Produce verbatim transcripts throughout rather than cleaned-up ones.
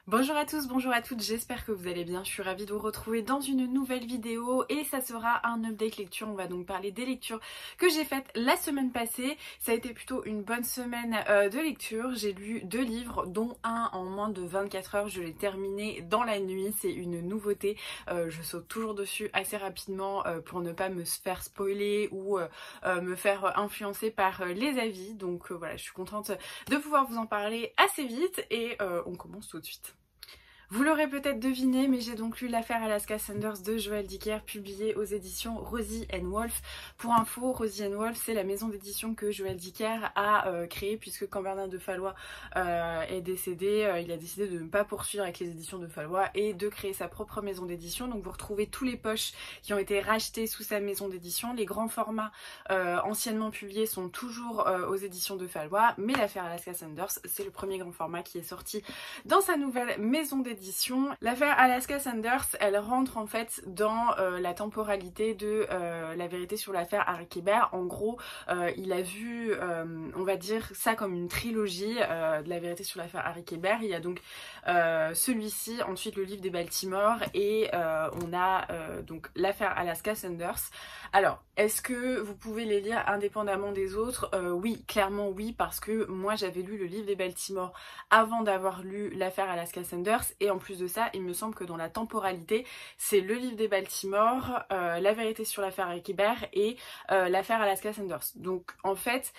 Bonjour à tous, bonjour à toutes, j'espère que vous allez bien, je suis ravie de vous retrouver dans une nouvelle vidéo et ça sera un update lecture. On va donc parler des lectures que j'ai faites la semaine passée. Ça a été plutôt une bonne semaine euh, de lecture, j'ai lu deux livres dont un en moins de vingt-quatre heures, je l'ai terminé dans la nuit, c'est une nouveauté, euh, je saute toujours dessus assez rapidement euh, pour ne pas me faire spoiler ou euh, euh, me faire influencer par euh, les avis. Donc euh, voilà, je suis contente de pouvoir vous en parler assez vite et euh, on commence tout de suite. Vous l'aurez peut-être deviné, mais j'ai donc lu l'affaire Alaska Sanders de Joël Dicker, publiée aux éditions Rosie and Wolf. Pour info, Rosie and Wolf, c'est la maison d'édition que Joël Dicker a euh, créée, puisque quand Bernard de Fallois euh, est décédé, euh, il a décidé de ne pas poursuivre avec les éditions de Fallois et de créer sa propre maison d'édition. Donc vous retrouvez tous les poches qui ont été rachetés sous sa maison d'édition. Les grands formats euh, anciennement publiés sont toujours euh, aux éditions de Fallois, mais l'affaire Alaska Sanders, c'est le premier grand format qui est sorti dans sa nouvelle maison d'édition. L'affaire Alaska Sanders, elle rentre en fait dans euh, la temporalité de euh, la vérité sur l'affaire Harry Kéber. En gros, euh, il a vu, euh, on va dire ça comme une trilogie euh, de la vérité sur l'affaire Harry Kéber. Il y a donc euh, celui-ci, ensuite le livre des Baltimore et euh, on a euh, donc l'affaire Alaska Sanders. Alors, est-ce que vous pouvez les lire indépendamment des autres? euh, Oui, clairement oui, parce que moi j'avais lu le livre des Baltimore avant d'avoir lu l'affaire Alaska Sanders et en plus de ça, il me semble que dans la temporalité, c'est le livre des Baltimore, euh, la vérité sur l'affaire Harry Kéber et euh, l'affaire Alaska Sanders. Donc en fait,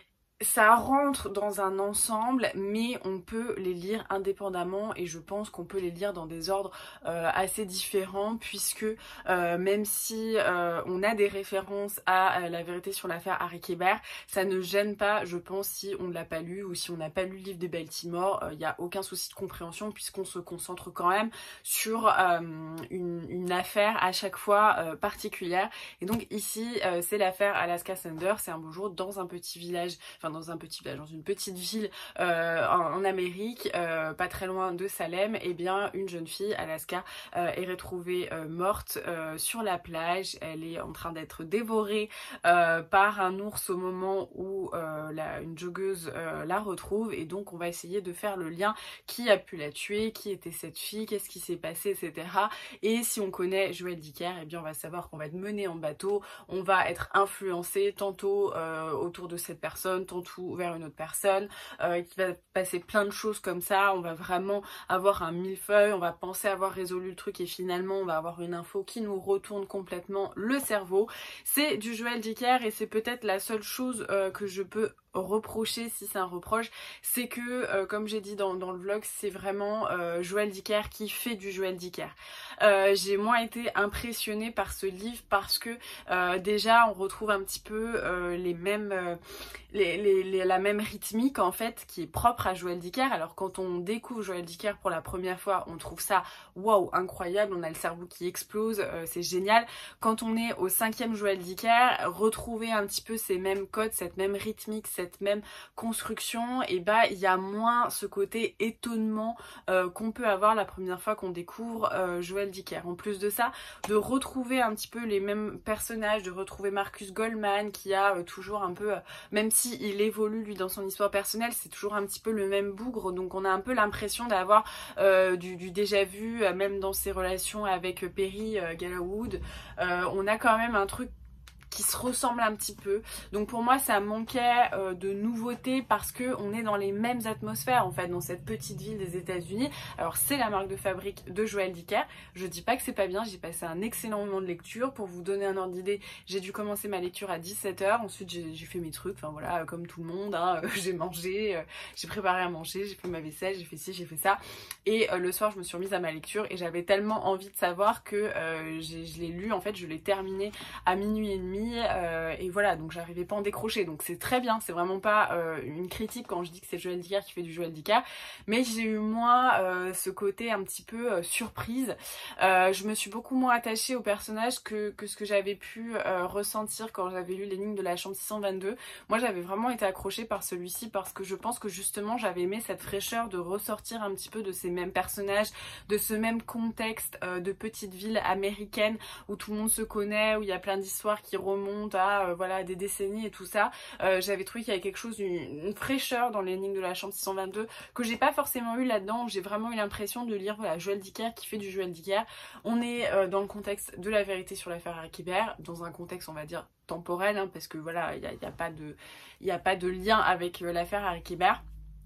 ça rentre dans un ensemble, mais on peut les lire indépendamment et je pense qu'on peut les lire dans des ordres euh, assez différents puisque euh, même si euh, on a des références à, à la vérité sur l'affaire Harry Kéber, ça ne gêne pas, je pense, si on ne l'a pas lu ou si on n'a pas lu le livre des Baltimore, il euh, n'y a aucun souci de compréhension puisqu'on se concentre quand même sur euh, une, une affaire à chaque fois euh, particulière. Et donc ici, euh, c'est l'affaire Alaska Sanders, c'est un beau jour dans un petit village, enfin dans un petit village, dans une petite ville euh, en, en Amérique, euh, pas très loin de Salem, et eh bien une jeune fille, Alaska, euh, est retrouvée euh, morte euh, sur la plage. Elle est en train d'être dévorée euh, par un ours au moment où euh, la, une joggeuse euh, la retrouve, et donc on va essayer de faire le lien, qui a pu la tuer, qui était cette fille, qu'est-ce qui s'est passé, et cetera. Et si on connaît Joël Dicker, et eh bien on va savoir qu'on va être mené en bateau, on va être influencé tantôt euh, autour de cette personne, tout vers une autre personne, euh, qui va passer plein de choses comme ça. On va vraiment avoir un millefeuille, on va penser avoir résolu le truc et finalement on va avoir une info qui nous retourne complètement le cerveau. C'est du Joël Dicker et c'est peut-être la seule chose euh, que je peux reprocher, si c'est un reproche, c'est que euh, comme j'ai dit dans, dans le vlog, c'est vraiment euh, Joël Dicker qui fait du Joël Dicker. Euh, j'ai moins été impressionnée par ce livre parce que euh, déjà on retrouve un petit peu euh, les mêmes euh, les, les, les, la même rythmique en fait qui est propre à Joël Dicker. Alors quand on découvre Joël Dicker pour la première fois, on trouve ça waouh, incroyable, on a le cerveau qui explose, euh, c'est génial. Quand on est au cinquième Joël Dicker, retrouver un petit peu ces mêmes codes, cette même rythmique, cette cette même construction, et bah il y a moins ce côté étonnement euh, qu'on peut avoir la première fois qu'on découvre euh, Joël Dicker. En plus de ça, de retrouver un petit peu les mêmes personnages, de retrouver Marcus Goldman qui a euh, toujours un peu, euh, même si il évolue lui dans son histoire personnelle, c'est toujours un petit peu le même bougre, donc on a un peu l'impression d'avoir euh, du, du déjà vu, euh, même dans ses relations avec euh, Perry euh, Gallowwood, euh, on a quand même un truc qui se ressemble un petit peu. Donc pour moi ça manquait euh, de nouveauté parce que on est dans les mêmes atmosphères en fait dans cette petite ville des États-Unis. Alors c'est la marque de fabrique de Joël Dicker. Je dis pas que c'est pas bien, j'ai passé un excellent moment de lecture. Pour vous donner un ordre d'idée, j'ai dû commencer ma lecture à dix-sept heures. Ensuite j'ai fait mes trucs, enfin voilà, comme tout le monde, hein. J'ai mangé, euh, j'ai préparé à manger, j'ai fait ma vaisselle, j'ai fait ci, j'ai fait ça. Et euh, le soir je me suis remise à ma lecture et j'avais tellement envie de savoir que euh, je l'ai lu, en fait je l'ai terminé à minuit et demi. Euh, et voilà, donc j'arrivais pas à en décrocher, donc c'est très bien, c'est vraiment pas euh, une critique quand je dis que c'est Joël Dicker qui fait du Joël Dicker, mais j'ai eu moins euh, ce côté un petit peu euh, surprise. Euh, je me suis beaucoup moins attachée au personnage que, que ce que j'avais pu euh, ressentir quand j'avais lu l'énigme de la chambre six cent vingt-deux. Moi j'avais vraiment été accrochée par celui-ci parce que je pense que justement j'avais aimé cette fraîcheur de ressortir un petit peu de ces mêmes personnages, de ce même contexte euh, de petite ville américaine où tout le monde se connaît, où il y a plein d'histoires qui remontent remonte à euh, voilà, des décennies et tout ça. Euh, j'avais trouvé qu'il y avait quelque chose, une, une fraîcheur dans l'énigme de la chambre six cent vingt-deux que j'ai pas forcément eu là-dedans. J'ai vraiment eu l'impression de lire voilà, Joël Dicker qui fait du Joël Dicker. On est euh, dans le contexte de la vérité sur l'affaire Archibert, dans un contexte on va dire temporel, hein, parce que voilà, il n'y a, y a, pas de, y a pas de lien avec euh, l'affaire Archibert.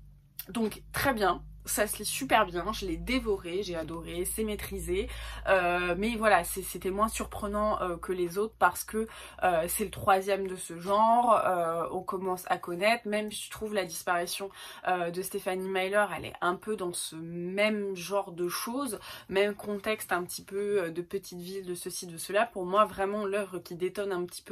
Donc très bien, ça se lit super bien, je l'ai dévoré, j'ai adoré, c'est maîtrisé, euh, mais voilà, c'était moins surprenant euh, que les autres parce que euh, c'est le troisième de ce genre, euh, on commence à connaître, même je trouve la disparition euh, de Stephanie Myler, elle est un peu dans ce même genre de choses, même contexte un petit peu euh, de petite ville, de ceci, de cela. Pour moi, vraiment l'œuvre qui détonne un petit peu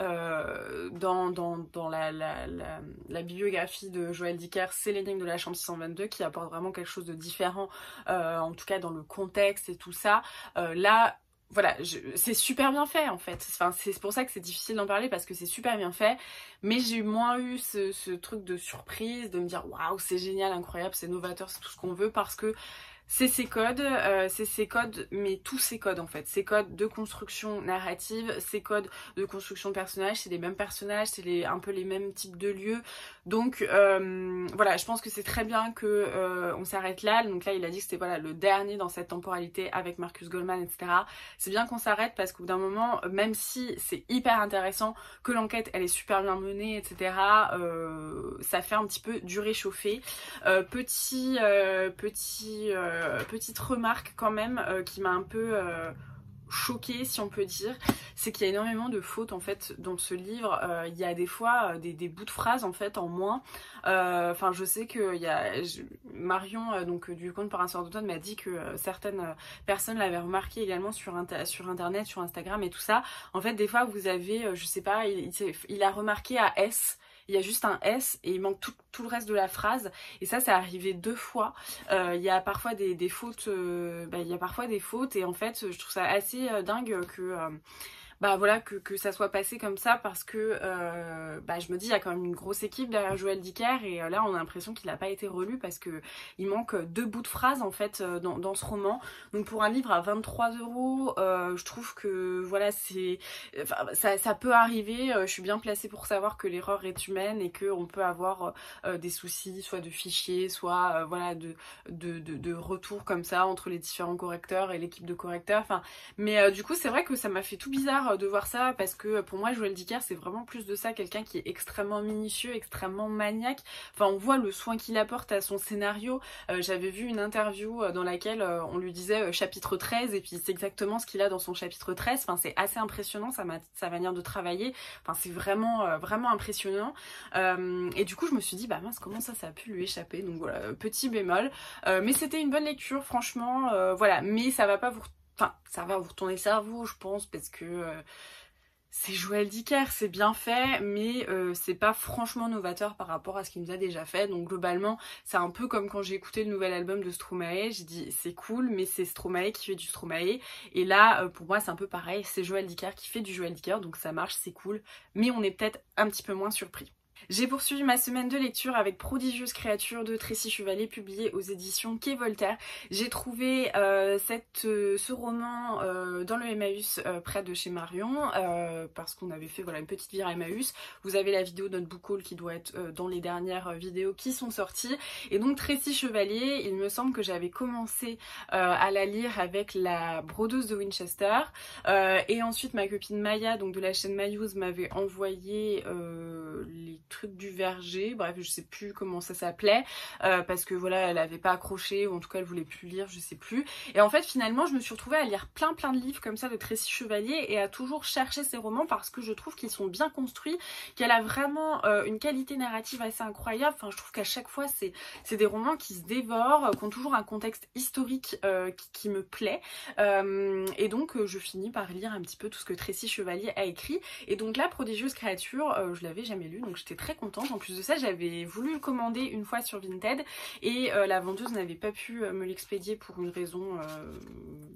euh, dans, dans, dans la, la, la, la bibliographie de Joël Dicker, c'est l'énigme de la chambre six cent vingt-deux qui apporte vraiment quelque chose de différent, euh, en tout cas dans le contexte et tout ça. Euh, là, voilà, c'est super bien fait en fait. Enfin, c'est pour ça que c'est difficile d'en parler parce que c'est super bien fait. Mais j'ai moins eu ce, ce truc de surprise, de me dire waouh, c'est génial, incroyable, c'est novateur, c'est tout ce qu'on veut parce que c'est ces codes, euh, c'est ces codes, mais tous ces codes en fait, ces codes de construction narrative, ces codes de construction de personnages, c'est les mêmes personnages, c'est les, un peu les mêmes types de lieux, donc euh, voilà, je pense que c'est très bien que euh, on s'arrête là, donc là il a dit que c'était voilà, le dernier dans cette temporalité avec Marcus Goldman, et cetera. C'est bien qu'on s'arrête parce qu'au bout d'un moment, même si c'est hyper intéressant, que l'enquête elle est super bien menée, et cetera, euh, ça fait un petit peu du réchauffé. Euh, petit, euh, petit... Euh, Euh, petite remarque quand même euh, qui m'a un peu euh, choquée si on peut dire, c'est qu'il y a énormément de fautes en fait dans ce livre. Euh, il y a des fois euh, des, des bouts de phrases en fait en moins. Enfin euh, je sais que il y a je, Marion euh, donc du compte par un sort d'automne m'a dit que euh, certaines euh, personnes l'avaient remarqué également sur, inter sur internet, sur Instagram et tout ça. En fait des fois vous avez euh, je sais pas, il, il, il a remarqué à S. Il y a juste un S et il manque tout, tout le reste de la phrase. Et ça, ça arrivé deux fois. Euh, il y a parfois des, des fautes. Euh, bah, il y a parfois des fautes. Et en fait, je trouve ça assez euh, dingue que... Euh, bah voilà que, que ça soit passé comme ça parce que euh, bah je me dis il y a quand même une grosse équipe derrière Joël Dicker et euh, là on a l'impression qu'il n'a pas été relu parce que il manque deux bouts de phrases en fait euh, dans, dans ce roman. Donc pour un livre à vingt-trois euros, euh, je trouve que voilà c'est enfin, ça, ça peut arriver, euh, je suis bien placée pour savoir que l'erreur est humaine et qu'on peut avoir euh, des soucis soit de fichiers, soit euh, voilà de, de, de, de retour comme ça entre les différents correcteurs et l'équipe de correcteurs. Enfin, mais euh, du coup c'est vrai que ça m'a fait tout bizarre de voir ça parce que pour moi Joël Dicker c'est vraiment plus de ça, quelqu'un qui est extrêmement minutieux, extrêmement maniaque. Enfin on voit le soin qu'il apporte à son scénario. Euh, j'avais vu une interview dans laquelle euh, on lui disait euh, chapitre treize et puis c'est exactement ce qu'il a dans son chapitre treize. Enfin c'est assez impressionnant sa, ma sa manière de travailler. Enfin c'est vraiment euh, vraiment impressionnant. Euh, et du coup je me suis dit bah mince comment ça ça a pu lui échapper. Donc voilà, petit bémol. Euh, mais c'était une bonne lecture franchement. Euh, voilà, mais ça va pas vous Enfin, ça va vous retourner le cerveau, je pense, parce que euh, c'est Joël Dicker, c'est bien fait, mais euh, c'est pas franchement novateur par rapport à ce qu'il nous a déjà fait. Donc globalement, c'est un peu comme quand j'ai écouté le nouvel album de Stromae, j'ai dit c'est cool, mais c'est Stromae qui fait du Stromae. Et là, euh, pour moi, c'est un peu pareil, c'est Joël Dicker qui fait du Joël Dicker, donc ça marche, c'est cool, mais on est peut-être un petit peu moins surpris. J'ai poursuivi ma semaine de lecture avec Prodigieuse créature de Tracy Chevalier publié aux éditions Quai Voltaire. J'ai trouvé euh, cette, euh, ce roman euh, dans le Emmaüs euh, près de chez Marion euh, parce qu'on avait fait voilà, une petite vire à Emmaüs. Vous avez la vidéo de notre book haul qui doit être euh, dans les dernières vidéos qui sont sorties. Et donc Tracy Chevalier, il me semble que j'avais commencé euh, à la lire avec La brodeuse de Winchester euh, et ensuite ma copine Maya donc de la chaîne Mayous m'avait envoyé euh, les truc du verger, bref je sais plus comment ça s'appelait euh, parce que voilà elle avait pas accroché ou en tout cas elle voulait plus lire, je sais plus. Et en fait finalement je me suis retrouvée à lire plein plein de livres comme ça de Tracy Chevalier et à toujours chercher ces romans parce que je trouve qu'ils sont bien construits, qu'elle a vraiment euh, une qualité narrative assez incroyable. Enfin je trouve qu'à chaque fois c'est c'est des romans qui se dévorent, qui ont toujours un contexte historique euh, qui, qui me plaît euh, et donc euh, je finis par lire un petit peu tout ce que Tracy Chevalier a écrit. Et donc là Prodigieuse créature euh, je l'avais jamais lu donc j'étais très contente. En plus de ça j'avais voulu le commander une fois sur Vinted et euh, la vendeuse n'avait pas pu euh, me l'expédier pour une raison euh,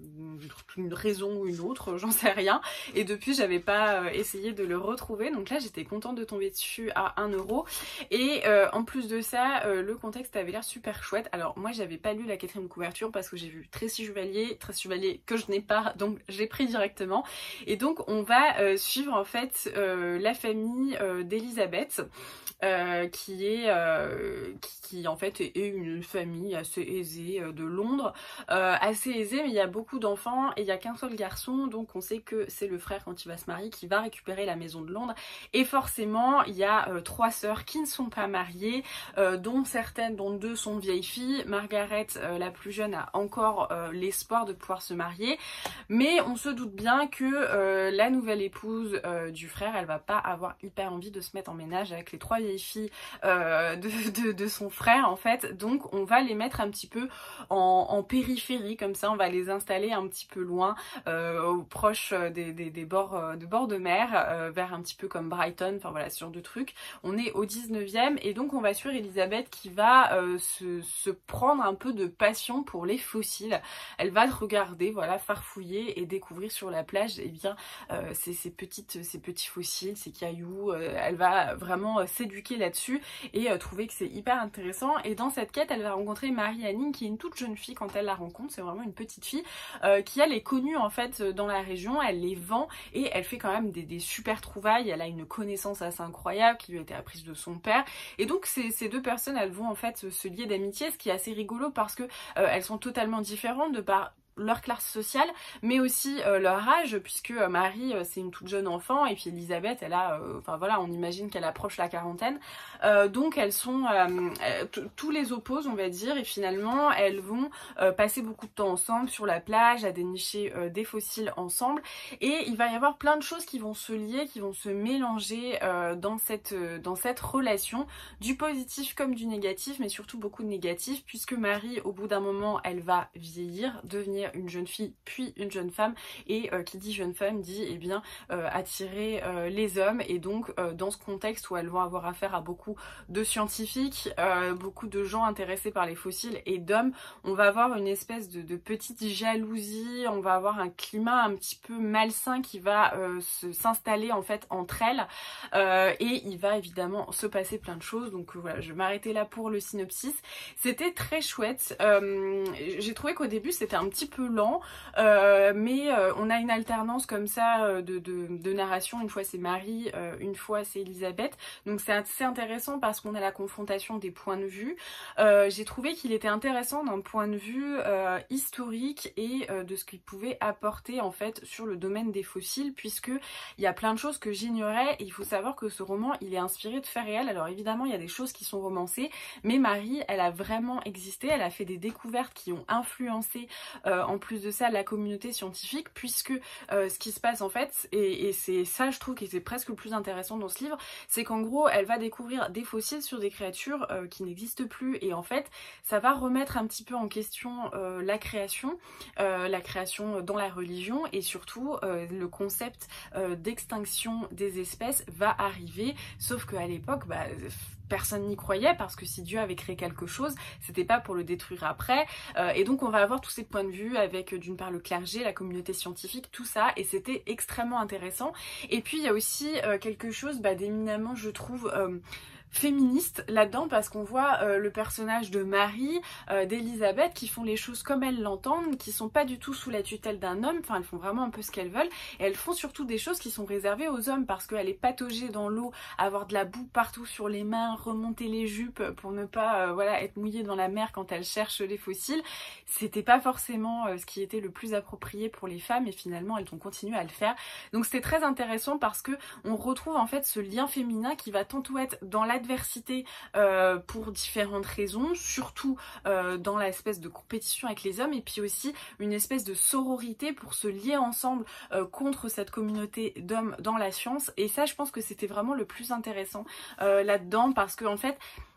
une raison ou une autre, j'en sais rien. Et depuis, j'avais pas euh, essayé de le retrouver. Donc là, j'étais contente de tomber dessus à un euro. Et euh, en plus de ça, euh, le contexte avait l'air super chouette. Alors moi, j'avais pas lu la quatrième couverture parce que j'ai vu Tracy Chevalier, Tracy Chevalier que je n'ai pas, donc j'ai pris directement. Et donc, on va euh, suivre en fait euh, la famille euh, d'Elisabeth. Euh, qui est euh, qui, qui en fait est, est une famille assez aisée euh, de Londres, euh, assez aisée, mais il y a beaucoup d'enfants et il n'y a qu'un seul garçon, donc on sait que c'est le frère quand il va se marier qui va récupérer la maison de Londres. Et forcément il y a euh, trois sœurs qui ne sont pas mariées, euh, dont certaines, dont deux sont vieilles filles. Margaret, euh, la plus jeune, a encore euh, l'espoir de pouvoir se marier, mais on se doute bien que euh, la nouvelle épouse euh, du frère, elle va pas avoir hyper envie de se mettre en ménage avec les trois vieilles filles euh, de, de, de son frère en fait. Donc on va les mettre un petit peu en, en périphérie, comme ça on va les installer un petit peu loin, euh, proche des, des, des bords de bord de mer, euh, vers un petit peu comme Brighton, enfin voilà, ce genre de truc. On est au dix-neuvième et donc on va suivre Elisabeth qui va euh, se, se prendre un peu de passion pour les fossiles. Elle va regarder, voilà, farfouiller et découvrir sur la plage et eh bien euh, ces, ces, petites, ces petits fossiles, ces cailloux. Euh, elle va vraiment euh, s'éduquer là-dessus et euh, trouver que c'est hyper intéressant. Et dans cette quête, elle va rencontrer Marie-Anning qui est une toute jeune fille quand elle la rencontre. C'est vraiment une petite fille euh, qui elle est connue en fait dans la région. Elle les vend et elle fait quand même des, des super trouvailles. Elle a une connaissance assez incroyable qui lui a été apprise de son père. Et donc ces, ces deux personnes, elles vont en fait se lier d'amitié, ce qui est assez rigolo parce que euh, elles sont totalement différentes de par leur classe sociale, mais aussi euh, leur âge, puisque euh, Marie euh, c'est une toute jeune enfant et puis Elisabeth elle a, euh, enfin voilà, on imagine qu'elle approche la quarantaine, euh, donc elles sont euh, tous les opposent on va dire, et finalement elles vont euh, passer beaucoup de temps ensemble sur la plage à dénicher euh, des fossiles ensemble, et il va y avoir plein de choses qui vont se lier, qui vont se mélanger euh, dans cette euh, dans cette relation, du positif comme du négatif, mais surtout beaucoup de négatif, puisque Marie au bout d'un moment elle va vieillir, devenir une jeune fille puis une jeune femme, et euh, qui dit jeune femme dit eh bien euh, attirer euh, les hommes, et donc euh, dans ce contexte où elles vont avoir affaire à beaucoup de scientifiques, euh, beaucoup de gens intéressés par les fossiles et d'hommes, on va avoir une espèce de, de petite jalousie, on va avoir un climat un petit peu malsain qui va euh, s'installer en fait entre elles, euh, et il va évidemment se passer plein de choses. Donc euh, voilà, je vais m'arrêter là pour le synopsis. C'était très chouette, euh, j'ai trouvé qu'au début c'était un petit peu peu lent, euh, mais euh, on a une alternance comme ça euh, de, de, de narration. Une fois c'est Marie, euh, une fois c'est Elisabeth, donc c'est assez intéressant parce qu'on a la confrontation des points de vue. Euh, j'ai trouvé qu'il était intéressant d'un point de vue euh, historique et euh, de ce qu'il pouvait apporter en fait sur le domaine des fossiles, puisque il y a plein de choses que j'ignorais, et il faut savoir que ce roman il est inspiré de faits réels. Alors évidemment il y a des choses qui sont romancées, mais Marie elle a vraiment existé, elle a fait des découvertes qui ont influencé euh, en plus de ça la communauté scientifique, puisque euh, ce qui se passe en fait, et, et c'est ça je trouve que c'est presque le plus intéressant dans ce livre, c'est qu'en gros elle va découvrir des fossiles sur des créatures euh, qui n'existent plus, et en fait ça va remettre un petit peu en question euh, la création, euh, la création dans la religion, et surtout euh, le concept euh, d'extinction des espèces va arriver, sauf qu'à l'époque bah, personne n'y croyait, parce que si Dieu avait créé quelque chose, c'était pas pour le détruire après, euh, et donc on va avoir tous ces points de vue avec d'une part le clergé, la communauté scientifique, tout ça, et c'était extrêmement intéressant. Et puis il y a aussi euh, quelque chose bah, d'éminemment, je trouve, euh, féministe là-dedans, parce qu'on voit euh, le personnage de Marie, euh, d'Elisabeth, qui font les choses comme elles l'entendent, qui sont pas du tout sous la tutelle d'un homme, enfin elles font vraiment un peu ce qu'elles veulent, et elles font surtout des choses qui sont réservées aux hommes, parce qu'elle est pataugée dans l'eau, avoir de la boue partout sur les mains, remonter les jupes pour ne pas euh, voilà, être mouillée dans la mer quand elle cherche les fossiles, c'était pas forcément euh, ce qui était le plus approprié pour les femmes, et finalement elles ont continué à le faire. Donc c'était très intéressant parce que on retrouve en fait ce lien féminin qui va tantôt être dans la adversité euh, pour différentes raisons, surtout euh, dans l'espèce de compétition avec les hommes, et puis aussi une espèce de sororité pour se lier ensemble euh, contre cette communauté d'hommes dans la science. Et ça je pense que c'était vraiment le plus intéressant euh, là-dedans, parce que en fait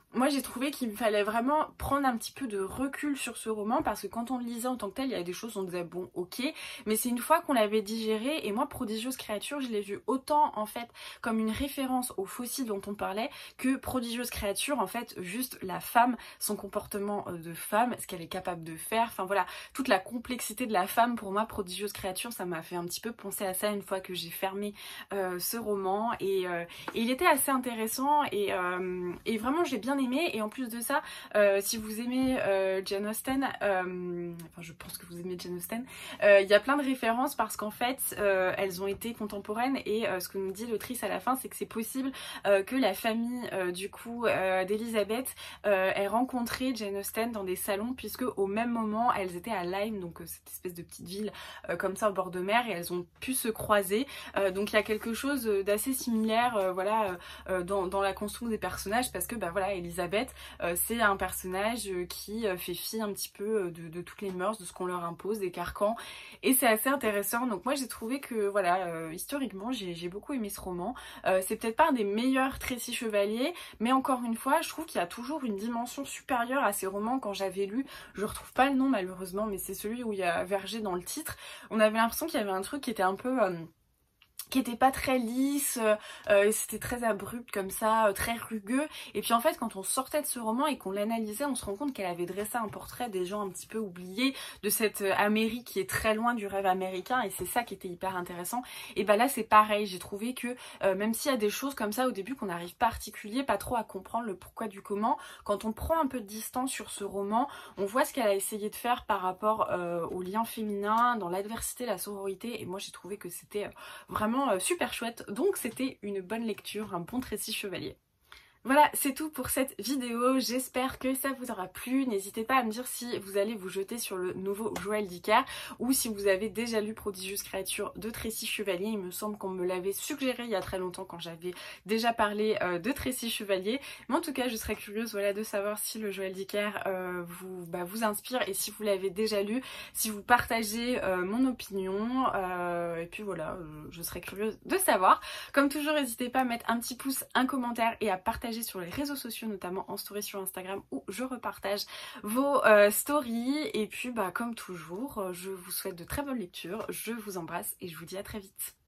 moi j'ai trouvé qu'il me fallait vraiment prendre un petit peu de recul sur ce roman, parce que quand on le lisait en tant que tel, il y a des choses où on disait bon ok, mais c'est une fois qu'on l'avait digéré. Et moi Prodigieuse créature, je l'ai vu autant en fait comme une référence aux fossiles dont on parlait, que Prodigieuse créature en fait juste la femme, son comportement de femme, ce qu'elle est capable de faire, enfin voilà, toute la complexité de la femme. Pour moi Prodigieuse créature, ça m'a fait un petit peu penser à ça une fois que j'ai fermé euh, ce roman, et, euh, et il était assez intéressant, et, euh, et vraiment j'ai bien aimé. Et en plus de ça, euh, si vous aimez euh, Jane Austen, euh, enfin je pense que vous aimez Jane Austen, euh, il y a plein de références, parce qu'en fait euh, elles ont été contemporaines, et euh, ce que nous dit l'autrice à la fin, c'est que c'est possible euh, que la famille euh, du coup euh, d'Elisabeth euh, ait rencontré Jane Austen dans des salons, puisque au même moment elles étaient à Lyme, donc euh, cette espèce de petite ville euh, comme ça au bord de mer, et elles ont pu se croiser. Euh, donc il y a quelque chose d'assez similaire euh, voilà euh, dans, dans la construction des personnages, parce que bah voilà, Elisabeth euh, c'est un personnage euh, qui euh, fait fi un petit peu euh, de, de toutes les mœurs, de ce qu'on leur impose, des carcans, et c'est assez intéressant. Donc moi j'ai trouvé que voilà, euh, historiquement j'ai beaucoup aimé ce roman. Euh, c'est peut-être pas un des meilleurs Tracy Chevalier, mais encore une fois je trouve qu'il y a toujours une dimension supérieure à ces romans. Quand j'avais lu, je retrouve pas le nom malheureusement, mais c'est celui où il y a Verger dans le titre, on avait l'impression qu'il y avait un truc qui était un peu... Euh, qui était pas très lisse, euh, c'était très abrupt comme ça, euh, très rugueux. Et puis en fait quand on sortait de ce roman et qu'on l'analysait, on se rend compte qu'elle avait dressé un portrait des gens un petit peu oubliés, de cette euh, Amérique qui est très loin du rêve américain, et c'est ça qui était hyper intéressant. Et bah là c'est pareil, j'ai trouvé que euh, même s'il y a des choses comme ça au début qu'on n'arrive pas à articuler, pas trop à comprendre le pourquoi du comment, quand on prend un peu de distance sur ce roman, on voit ce qu'elle a essayé de faire par rapport euh, aux liens féminins, dans l'adversité, la sororité, et moi j'ai trouvé que c'était euh, vraiment super chouette. Donc c'était une bonne lecture, un bon Tracy Chevalier. Voilà, c'est tout pour cette vidéo, j'espère que ça vous aura plu. N'hésitez pas à me dire si vous allez vous jeter sur le nouveau Joël Dicker, ou si vous avez déjà lu Prodigieuse créature de Tracy Chevalier. Il me semble qu'on me l'avait suggéré il y a très longtemps quand j'avais déjà parlé euh, de Tracy Chevalier. Mais en tout cas, je serais curieuse voilà, de savoir si le Joël Dicker euh, vous, bah, vous inspire, et si vous l'avez déjà lu, si vous partagez euh, mon opinion. Euh, et puis voilà, euh, je serais curieuse de savoir. Comme toujours, n'hésitez pas à mettre un petit pouce, un commentaire, et à partager sur les réseaux sociaux, notamment en story sur Instagram, où je repartage vos euh, stories. Et puis bah comme toujours, je vous souhaite de très bonnes lectures, je vous embrasse et je vous dis à très vite.